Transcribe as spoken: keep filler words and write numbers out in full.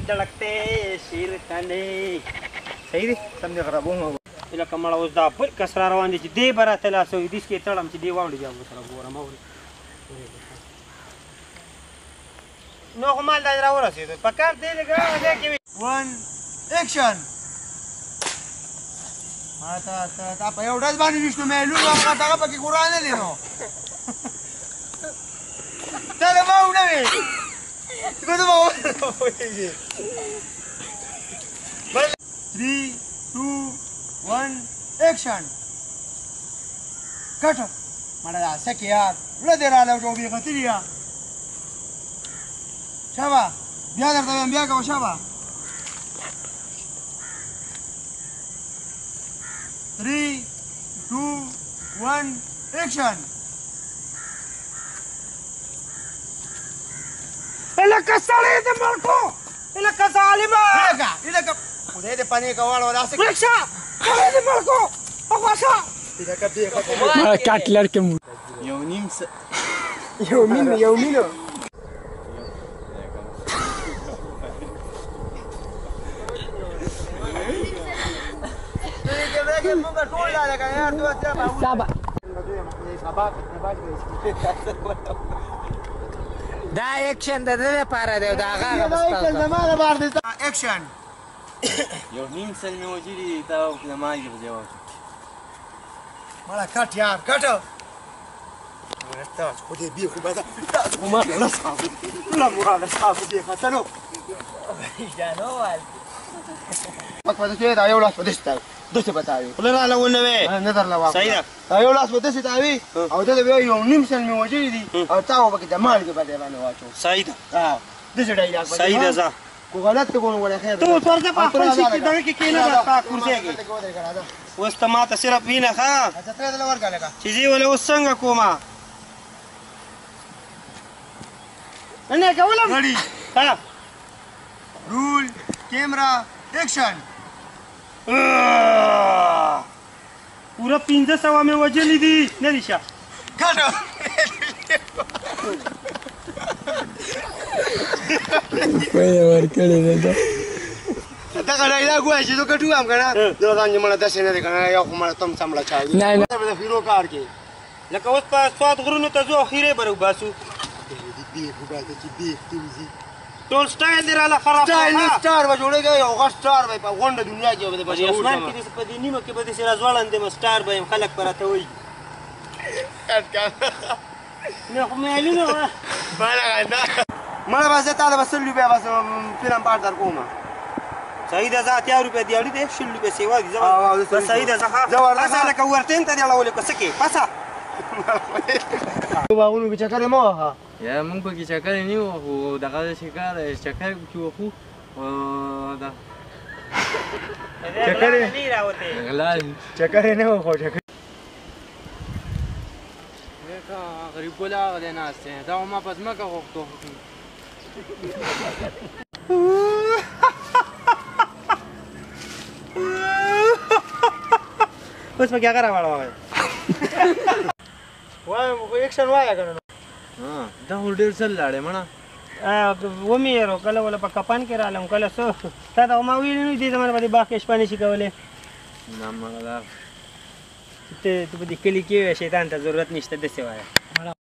धड़कते सिर कंधे صحیح دی سم دې خرابوم لکه مړه اوس دا بل کس را روان دي چې دی به راته لاسه وي دېس کې تړم چې دی واوړي بیا به سره ګورم اورې نو خو مال دا راورسېدو په کار دی لږ دی کې وي ون اکشن ما ته ته تا په یو ډز باندې ویشتو میلون هغه دغه پکې قرآن نه دی نو ته له ما ونه وې ته ما ونه three two one action کټ مړه دا سکه یار ولې دې رااله جو بي غتریا شابه بیا درته بیا کوم شابه three two one action لکه سړی د ملکو لکه ظالمه لکه لکه خدای دې پنې کواړو داسې ورکشه سړی د ملکو اخواشه لکه دې ما کټلر کې مو یو نیم س یو مين یو مينو سبا دا اکشن د دې لپاره دی دا هغه بس اکشن یو نیم سل مې وجري دا ما یې په جواب مالا کټ یار کټ ورته خو دې بي خو بس وما لا صاحب لا مراد صاحب دې ختلو جانو وال پک پد چې دا یو لاس پدې ستای دوسه بتاوي خلنا له ونه نه در لا واقع صحیح دا یو لاس پدې ستاوي او ته به یو نیم سل مې وجري دي او تاو پکې د مال کې پدې باندې واچو صحیح ده ها دې ډای لاس صحیح ده ځه کو غلط ته کوم ولا خیر ته ورته په خپل شي کې دغه کې کینه بس تا کورځيږي اوس ته ماته صرف وینه ښه اچھا ته دل ورکا لگا چې زی ولې اوس څنګه کومه نه کولم ریډي ها رول کیمرا ایکشن پورا پنځه سوه مې وجلې دي نه دي شه کټو وای ورکړې ده دا غړای دا ګوای چې تو کټو هم کنه دا ځان مړه داسې نه دی کنه یو خو مړه تم سمړه چا دی نه نه دا فیرو کار کې لکه اوس په سواد غرونو ته ځو خیره برو باسو دې دې خو به چې دې تیزي ټول سټایل دی راله خراب سټایل سٹار به جوړېږي یو غټ سٹار به په غونډه دنیا کې به په اسمان کې دې په دې نیمه کې به دې سره ځوړاندې مستار به خلک پراته وي نه خو مې الینو بالا غندا مړه بس ته دا وسلو به بس فلم پار در کومه صحیح ده زه اتیا روپۍ دیاړي دی شل روپۍ سیوا دي زه صحیح ده زه پسه لکه ورتین ته دی اړولی که څه کې پسه باغونو کې چکر یې مه وهه یا موږ پکې چکر یې نه وو خو دغه شکار چکر پکې وخو دا چکر یې راوتی غلا چکر یې نه وو خو چکر غریب ګولا غلی ناست دی دا ما په ځمکه غوښتو اوس پکې هغه راوړه وایه وایم خو ایکشن وایه کنه دا خو ډېر ځل لاړې مړه ومې یېرو کله وله په کپن کې رالم کله څه تا ته ما ویلي نه دې زمانه په دې باغ کې شپه نشي کولی نه مړه دا ته په دې کلي کې وې شیطان ته ضرورت نشته داسې وایه